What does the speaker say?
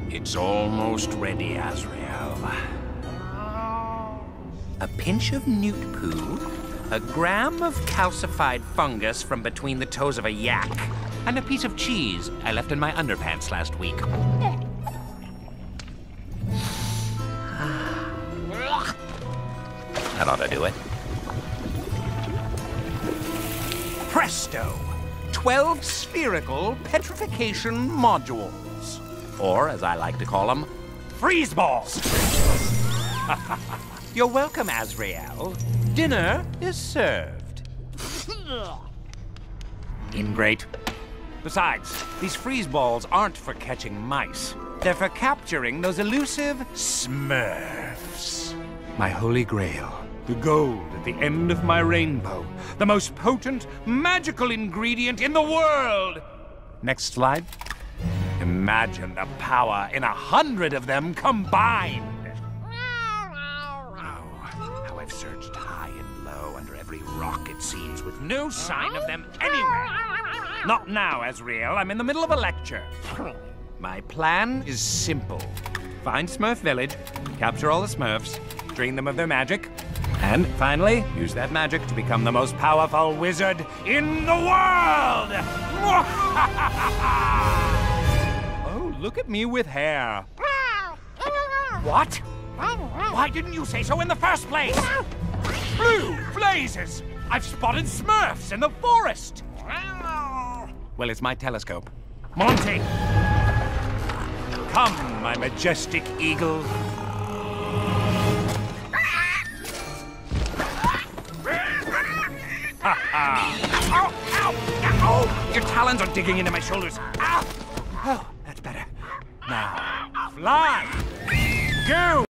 It's almost ready, Azrael. A pinch of newt poo, a gram of calcified fungus from between the toes of a yak, and a piece of cheese I left in my underpants last week. That ought to do it. Presto! 12 spherical petrification modules. Or, as I like to call them, freeze balls. You're welcome, Azrael. Dinner is served. Ingrate. Besides, these freeze balls aren't for catching mice. They're for capturing those elusive Smurfs. My holy grail. The gold at the end of my rainbow. The most potent, magical ingredient in the world. Next slide. Imagine the power in 100 of them combined. How I've searched high and low under every rock, it seems, with no sign of them anywhere. Not now, Azrael. I'm in the middle of a lecture. My plan is simple. Find Smurf Village, capture all the Smurfs, drain them of their magic, and finally, use that magic to become the most powerful wizard in the world! Oh, look at me with hair. What? Why didn't you say so in the first place? Blue blazes! I've spotted Smurfs in the forest! Well, it's my telescope. Monty! Come, my majestic eagle. Ow! Ow! Ow! Your talons are digging into my shoulders. Ow! Oh, that's better. Now, fly! Go!